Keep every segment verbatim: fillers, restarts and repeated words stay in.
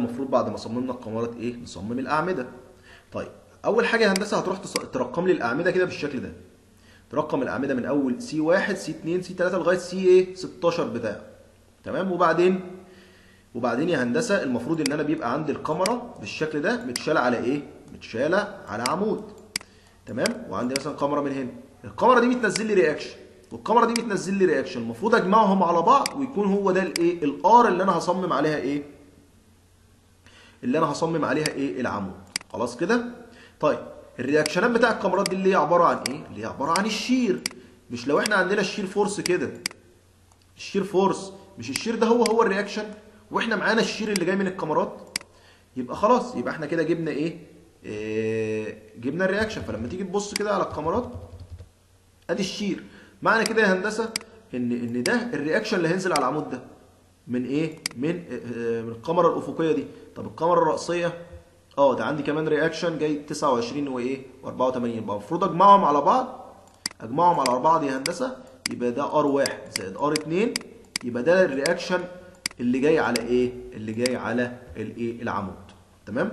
المفروض بعد ما صممنا الكاميرات ايه؟ نصمم الاعمده. طيب اول حاجه يا هندسه هتروح ترقم لي الاعمده كده بالشكل ده. ترقم الاعمده من اول سي واحد سي اتنين سي تلاتة لغايه سي ايه؟ ستاشر بتاعه. تمام. وبعدين وبعدين يا هندسه المفروض ان انا بيبقى عندي الكاميرا بالشكل ده متشاله على ايه؟ متشاله على عمود. تمام. وعندي مثلا كاميرا من هنا، الكاميرا دي بتنزل لي رياكشن والكاميرا دي بتنزل لي رياكشن، المفروض اجمعهم على بعض ويكون هو ده الايه؟ الار اللي انا هصمم عليها ايه؟ اللي انا هصمم عليها ايه؟ العمود. خلاص كده؟ طيب الرياكشنات بتاع الكاميرات دي اللي هي عباره عن ايه؟ اللي هي عباره عن الشير. مش لو احنا عندنا الشير فورس كده، الشير فورس مش الشير ده هو هو الرياكشن، واحنا معانا الشير اللي جاي من الكاميرات، يبقى خلاص يبقى احنا كده جبنا ايه؟ إيه جبنا الرياكشن. فلما تيجي تبص كده على الكاميرات ادي الشير، معنى كده يا هندسه ان ان ده الرياكشن اللي هينزل على العمود ده من ايه؟ من آه من الكاميرا الافقيه دي. طب الكاميرا الرأسيه اه ده عندي كمان رياكشن جاي تسعة وعشرين وايه؟ واربعة وتمانين، يبقى المفروض اجمعهم على بعض، اجمعهم على بعض يا هندسه، يبقى ده ار واحد زائد ار اتنين، يبقى ده الرياكشن اللي جاي على ايه؟ اللي جاي على الايه؟ العمود. تمام؟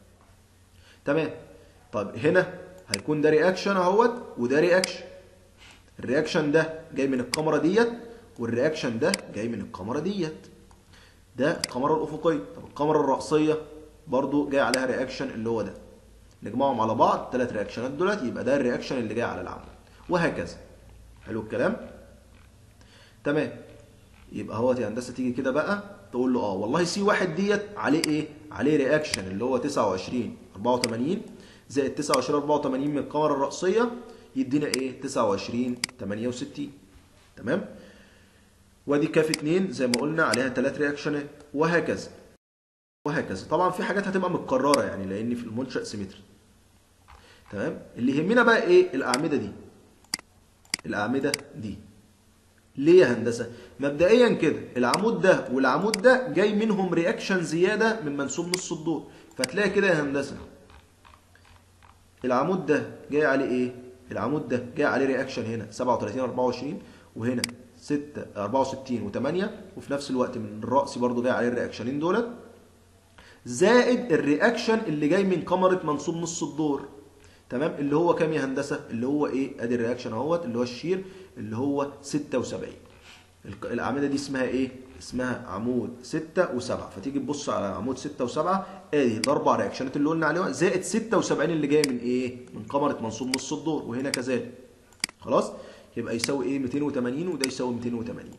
تمام. طيب هنا هيكون ده رياكشن اهوت وده رياكشن. الرياكشن ده جاي من الكاميرا ديت والرياكشن ده جاي من الكاميرا ديت. ده الكاميرا الافقيه. طب الكاميرا الرأسيه برضو جاي عليها رياكشن اللي هو ده. نجمعهم على بعض ثلاث رياكشنات دولت، يبقى ده الرياكشن اللي جاي على العمود، وهكذا. حلو الكلام؟ تمام. يبقى اهوت يا هندسه تيجي كده بقى تقول له اه والله سي واحد ديت عليه ايه؟ عليه رياكشن اللي هو تسعة وعشرين اربعة وتمانين زائد تسعة وعشرين اربعة وتمانين من الكاميرا الرأسيه يدينا ايه؟ تسعة وعشرين تمانية وستين. تمام؟ وادي كاف اتنين زي ما قلنا عليها ثلاث رياكشنات، وهكذا وهكذا. طبعا في حاجات هتبقى متكرره يعني لان في المنشأ سيمتري. تمام. اللي يهمنا بقى ايه؟ الاعمده دي. الاعمده دي ليه يا هندسه؟ مبدئيا كده العمود ده والعمود ده جاي منهم رياكشن زياده من منسوب نص الدور، فتلاقي كده يا هندسه العمود ده جاي عليه ايه؟ العمود ده جاي عليه رياكشن هنا سبعة وتلاتين اربعة وعشرين، وهنا ستة اربعة وستين و8، وفي نفس الوقت من الرأس برضو جاي عليه الرياكشنين دولت، زائد الرياكشن اللي جاي من كاميرا منسوب نص الدور. تمام. اللي هو كام يا هندسه؟ اللي هو ايه؟ ادي الرياكشن اهوت اللي هو الشير اللي هو ستة وسبعين. الاعمده دي اسمها ايه؟ اسمها عمود ستة وسبعة. فتيجي تبص على عمود ستة وسبعة ادي الاربع رياكشنات اللي قلنا عليها زائد ستة وسبعين اللي جايه من ايه؟ من كاميرا منسوب نص الدور، وهنا كذلك. خلاص؟ يبقى يساوي ايه؟ ميتين وتمانين وده يساوي ميتين وتمانين.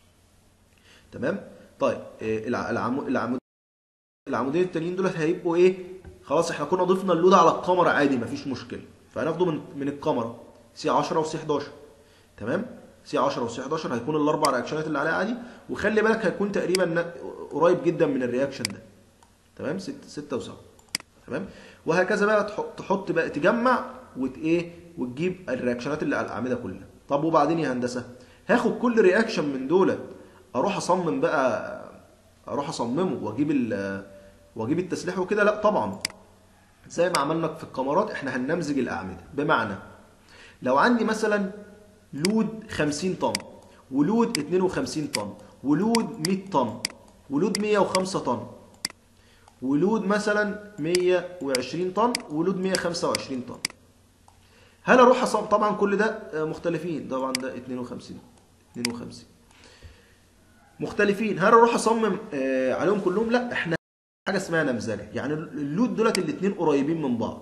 تمام؟ طيب إيه العمود العمود العمودين التانيين دول هيبقوا ايه؟ خلاص احنا كنا ضفنا اللود على الكاميرا عادي مفيش مشكله، فهناخده من من الكاميرا سي عشرة وسي حداشر. تمام؟ سي عشرة وسي حداشر هيكون الاربع رياكشنات اللي عليها عادي، وخلي بالك هيكون تقريبا قريب جدا من الرياكشن ده. تمام؟ ستة و7. تمام؟ وهكذا بقى تحط بقى تجمع وت ايه؟ وتجيب الرياكشنات اللي على الاعمده كلها. طب وبعدين يا هندسه هاخد كل رياكشن من دول اروح اصمم بقى اروح اصممه واجيب ال واجيب التسليح وكده؟ لا طبعا. زي ما عملنا في الكاميرات احنا هنمزج الاعمده. بمعنى لو عندي مثلا لود خمسين طن ولود اتنين وخمسين طن ولود مية طن ولود مية وخمسة طن ولود مثلا مية وعشرين طن ولود مية وخمسة وعشرين طن، هل اروح اصمم؟ طبعا كل ده مختلفين، طبعا ده اتنين وخمسين اتنين وخمسين مختلفين، هل اروح اصمم عليهم كلهم؟ لا، احنا حاجه اسمها نمذجه. يعني اللود دولت الاثنين قريبين من بعض،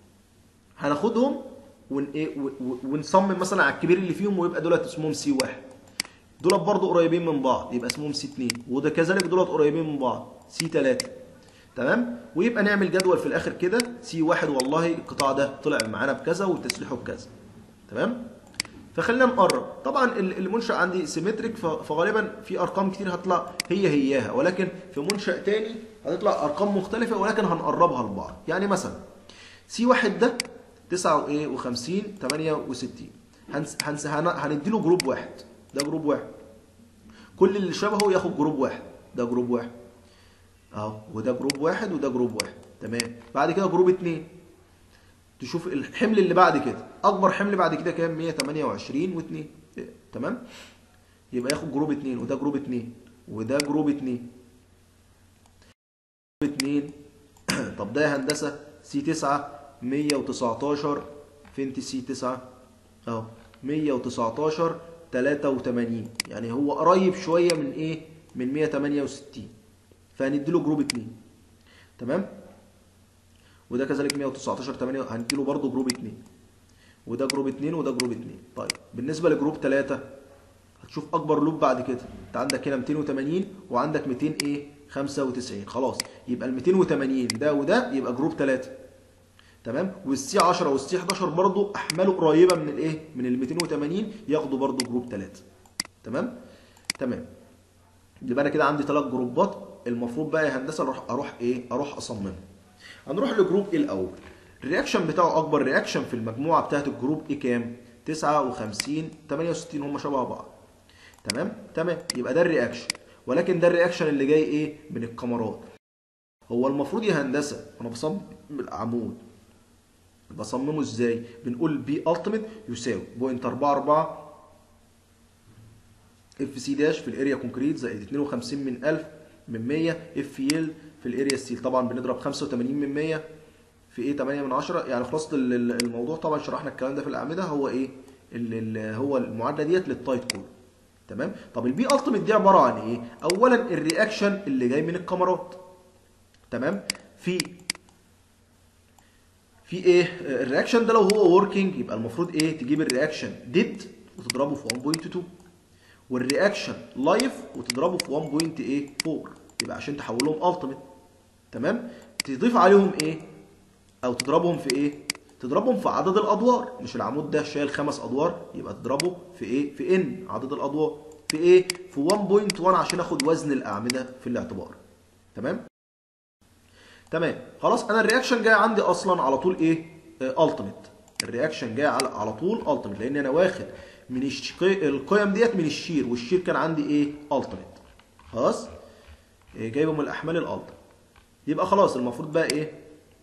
هناخدهم ون ايه ونصمم مثلا على الكبير اللي فيهم ويبقى دولت اسمهم سي واحد، دولت برضو قريبين من بعض يبقى اسمهم سي اتنين، وده كذلك دولت قريبين من بعض سي تلاتة. تمام. ويبقى نعمل جدول في الاخر كده سي واحد والله القطاع ده طلع معانا بكذا وتسليحه بكذا. تمام. فخلينا نقرب. طبعا المنشأ عندي سيمتريك فغالبا في ارقام كتير هتطلع هي هياها، ولكن في منشأ تاني هتطلع ارقام مختلفه ولكن هنقربها لبعض. يعني مثلا سي واحد ده تسعة وخمسين تمانية وستين هنس هنديله جروب واحد، ده جروب واحد، كل اللي شبهه ياخد جروب واحد، ده جروب واحد اهو، وده جروب واحد وده جروب واحد. تمام. بعد كده جروب اتنين، تشوف الحمل اللي بعد كده، اكبر حمل بعد كده كام؟ مية وتمانية وعشرين واتنين. تمام. يبقى ياخد جروب اتنين، وده جروب اتنين وده جروب اتنين. اتنين. طب ده يا هندسه سي تسعة مية وتسعتاشر، فين سي تسعة اهو مية وتسعتاشر تلاتة وتمانين، يعني هو قريب شويه من ايه؟ من مية وتمانية وستين، فهنديله جروب اتنين. تمام. وده كذلك مية وتسعتاشر تمانية هنديله برضه جروب اتنين، وده جروب اتنين وده جروب اتنين. طيب بالنسبه لجروب تلاتة هتشوف اكبر لوب بعد كده، انت عندك هنا ميتين وتمانين وعندك ميتين ايه خمسة وتسعين، خلاص يبقى ال ميتين وتمانين ده وده يبقى جروب تلاتة. تمام. والسي عشرة والسي حداشر برضه احماله قريبه من الايه؟ من ال ميتين وتمانين، ياخدوا برضه جروب تلاتة. تمام تمام. يبقى انا كده عندي ثلاث جروبات، المفروض بقى يا هندسه اروح اروح ايه؟ اروح اصممهم. هنروح لجروب ايه الاول؟ الرياكشن بتاعه اكبر رياكشن في المجموعه بتاعت الجروب ايه كام؟ تسعة وخمسين تمانية وستين، هم شبه بعض. تمام تمام. يبقى ده الرياكشن، ولكن ده الرياكشن اللي جاي ايه؟ من الكاميرات. هو المفروض يا هندسه انا بصمم العمود، بصممه ازاي؟ بنقول بي التيميت يساوي بوينت أربعة أربعة اف سي داش في الاريا كونكريت زائد اتنين وخمسين من ألف من مية اف يل في الاريا ستيل. طبعا بنضرب خمسة وتمانين من مية في ايه؟ تمانية من عشرة. يعني خلاصه الموضوع طبعا شرحنا الكلام ده في الاعمده، هو ايه؟ اللي هو المعادله ديت للتايت كور. تمام. طب البي التيميت دي عباره عن ايه؟ اولا الرياكشن اللي جاي من الكاميرات. تمام. في في ايه؟ الرياكشن ده لو هو وركينج يبقى المفروض ايه؟ تجيب الرياكشن ديد وتضربه في واحد فاصلة اتنين، والرياكشن لايف وتضربه في واحد فاصلة أربعة، يبقى عشان تحولهم التيميت. تمام. تضيف عليهم ايه؟ او تضربهم في ايه؟ تضربهم في عدد الادوار. مش العمود ده شايل خمس ادوار، يبقى تضربه في ايه؟ في ان عدد الادوار في ايه؟ في واحد فاصلة واحد عشان اخد وزن الاعمده في الاعتبار. تمام تمام. خلاص انا الرياكشن جاي عندي اصلا على طول ايه؟ التيميت. الرياكشن جاي على على طول التيميت، لان انا واخد من الشقي... القيم ديت من الشير، والشير كان عندي ايه؟ التيميت. خلاص إيه؟ جايبه من الاحمال الالتيميت. يبقى خلاص المفروض بقى ايه؟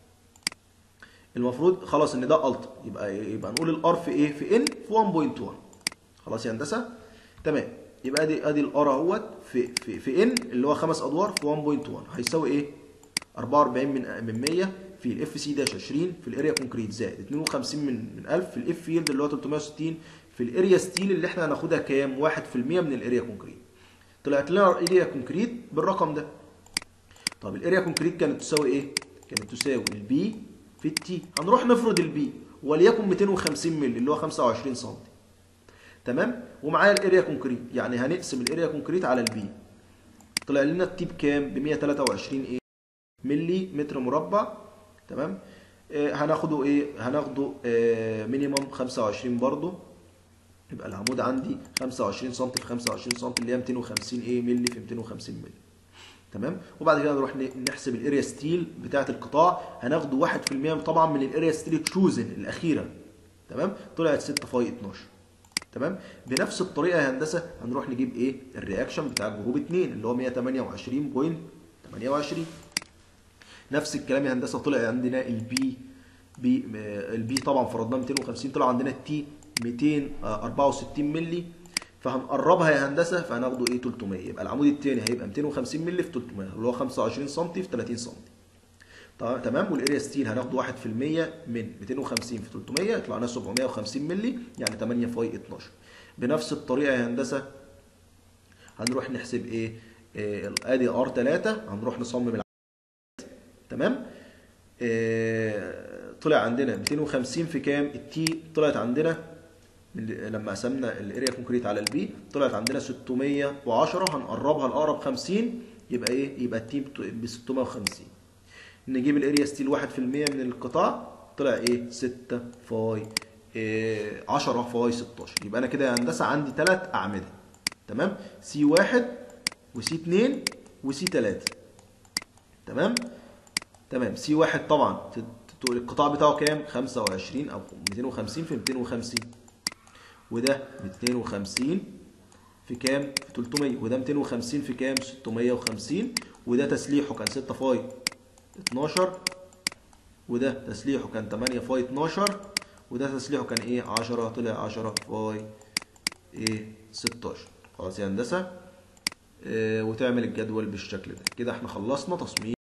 المفروض خلاص ان ده التيميت، يبقى يبقى نقول الار في ايه؟ في ان في واحد فاصلة واحد. خلاص يا هندسه. تمام. يبقى ادي ادي الار اهوت في في في ان اللي هو خمس ادوار في واحد فاصلة واحد هيساوي ايه؟ أربعة وأربعين من من مية في الاف سي داش عشرين في الاريا كونكريت زائد اتنين وخمسين من من ألف في الاف يلد اللي هو تلتمية وستين في الاريا ستيل اللي احنا هناخدها كام؟ واحد في المية من الاريا كونكريت. طلعت لنا الاريا كونكريت بالرقم ده. طب الاريا كونكريت كانت تساوي ايه؟ كانت تساوي البي في التي. هنروح نفرض البي وليكن ميتين وخمسين مللي اللي هو خمسة وعشرين سم. تمام. ومعايا الاريا كونكريت، يعني هنقسم الاريا كونكريت على البي. طلع لنا التي بكام؟ ب مية وتلاتة وعشرين ايه؟ ملي متر مربع. تمام. آه هناخده ايه؟ هناخده آه مينيمم خمسة وعشرين برضو، يبقى العمود عندي خمسة وعشرين سم في خمسة وعشرين سم اللي هي ميتين وخمسين ايه؟ ملي في ميتين وخمسين ملي. تمام. وبعد كده نروح نحسب الاريا ستيل بتاعه القطاع، هناخده واحد في المية طبعا من الاريا ستيل تشوزن الاخيره. تمام. طلعت ستة فاي اتناشر. تمام. بنفس الطريقه يا هندسه هنروح نجيب ايه؟ الرياكشن بتاع جروب اتنين اللي هو مية وتمانية وعشرين فاصلة تمانية وعشرين. نفس الكلام يا هندسه، طلع عندنا البي بي البي طبعا فرضناه ميتين وخمسين، طلع عندنا التي ميتين واربعة وستين مللي، فهنقربها يا هندسه فهناخده ايه؟ تلتمية. يبقى العمود الثاني هيبقى ميتين وخمسين مللي في تلتمية اللي هو خمسة وعشرين سم في تلاتين سم. تمام. والاريا ستيل هناخده واحد في المية من ميتين وخمسين في تلتمية يطلع لنا سبعمية وخمسين مللي، يعني تمانية فاي اتناشر. بنفس الطريقه يا هندسه هنروح نحسب ايه؟ آه ادي ار تلاتة، هنروح نصمم العمود. تمام. آه طلع عندنا ميتين وخمسين في كام؟ التي طلعت عندنا لما قسمنا الاريا كونكريت على البي طلعت عندنا ستمية وعشرة، هنقربها لاقرب خمسين يبقى ايه؟ يبقى التي ب ستمية وخمسين. نجيب الاريا ستيل واحد في المية من القطاع طلع ايه؟ ستة فاي إيه؟ عشرة فاي ستاشر. يبقى انا كده يا هندسه عندي ثلاث اعمده. تمام. سي واحد وسي اتنين وسي تلاتة. تمام تمام. سي واحد طبعا القطاع بتاعه كام؟ خمسة وعشرين او ميتين وخمسين في ميتين وخمسين، وده ميتين وخمسين في كام؟ في تلتمية، وده ميتين وخمسين في كام؟ ستمية وخمسين، وده تسليحه كان ستة فاي اتناشر، وده تسليحه كان تمانية فاي اتناشر، وده تسليحه كان ايه؟ عشرة، طلع عشرة فاي ايه؟ ستاشر. خلاص يا هندسه. اه وتعمل الجدول بالشكل ده. كده احنا خلصنا تصميم